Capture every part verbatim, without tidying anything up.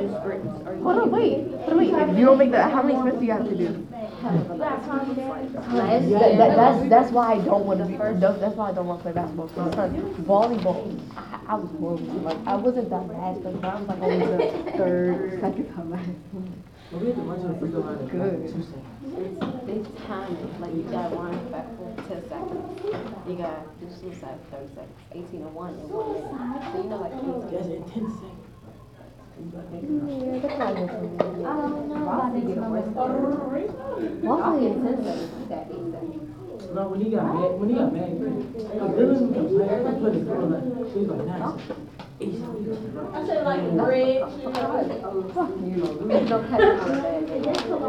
Hold on, wait. Wait, if you don't make that, how many sprints do you have to do? Last That, that, that's that's why I don't want to be. That's, that's why I don't want to play basketball. Because volleyball, I, I was horrible. Like I wasn't that last, but I was like only the third, second time last. Good. It's timing. Like you got one back for ten seconds. You got do suicide for thirty seconds. Eighteen and one in one minute. So you know like That's in ten seconds. Yeah, that's not good for me. I don't know about this number. Waffle is ten seconds. That eight seconds. No, when he got mad, when he got mad, Dylan can play, he put his girl like, she was like nine seconds. Eight seconds. I said like bridge, you know. You know, It's don't catch on a bad day.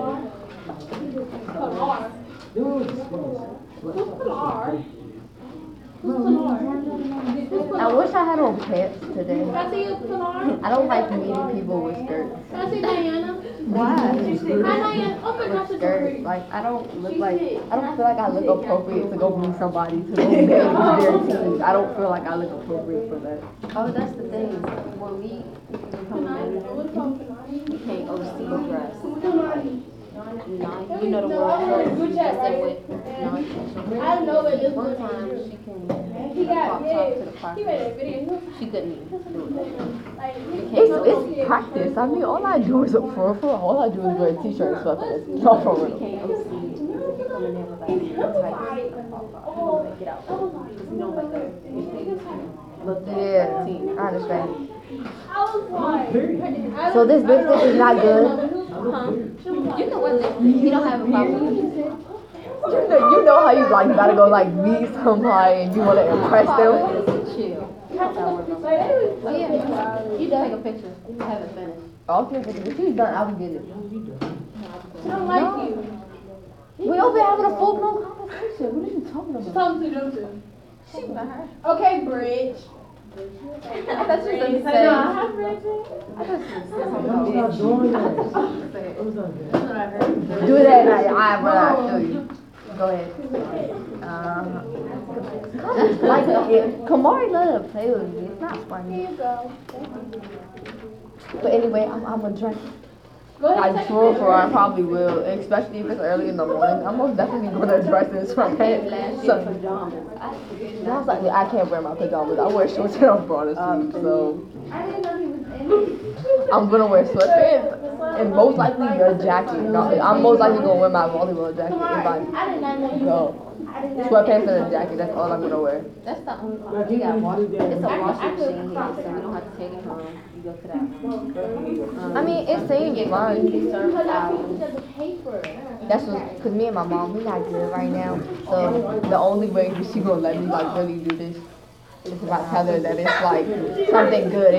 Pilar. They were experienced. Who's Pilar? Who's Pilar? I wish I had on pants today. Can I see you, Pilar? I don't like meeting people with skirts. Can I see Diana? Why? Hi, Diana. Oh my gosh, With it's so skirts, pretty. like I don't look like I don't feel like I look appropriate to go meet somebody to go meet their teams. I don't feel like I look appropriate for that. Oh, that's the thing. When we become a manager, we can't oversee dress. Nine, you know the word for it. Just say with nine. I don't know what this One was. time she can He got pop talk to the big. He made a park. video. She couldn't even do it. Like, It's it's practice. I mean, all I do is for for all I do is wear a t-shirt and sweatpants. No, for We real. can't oversee it. If you come in there with like tight, you don't make it out. You don't make it. Look at Yeah, the team. I understand. I was like, So this lipstick is not good. Huh? You know what? You don't have a problem. You know, you know how you like you gotta go like meet somebody and you wanna impress them. Chill. Oh yeah. You take a picture. Have it finished. Okay, but if she's done, I'll be getting it. I don't like you. We over here having a full blown conversation. What are you talking about? Something to do to. She about her. Okay, bridge. I thought she was I gonna know, I say. have bridge. I thought she was I'm gonna not say. doing that. Say it. It was not That's good. what I heard. Do that, I, I, but I show you. Go ahead. Uh, like, it, Kamari let her play with me. It's not Here funny. you go. But anyway, I'm, I'm gonna drink. Go ahead, I take a swear picture. for I probably will, especially if it's early in the morning. I'm most definitely gonna dress in sweatpants. So, Pajamas. I was like, I can't wear my pajamas. I wear shorts and a broader sleeve, so I didn't know he was in. I'm gonna wear sweatpants and most likely a jacket. No, I'm most likely gonna wear my volleyball jacket if I I did not know you. go. I did not Sweatpants and a jacket, that's all I'm gonna wear. That's the only part. We got wash. It's a washing machine here, so we don't have to take it home. You go to that one. I mean, it seems fine. Because I picked up the paper. That's what, cause me and my mom, we not good right now. So the only way that she gonna let me like really do this is if I tell her that it's like something good.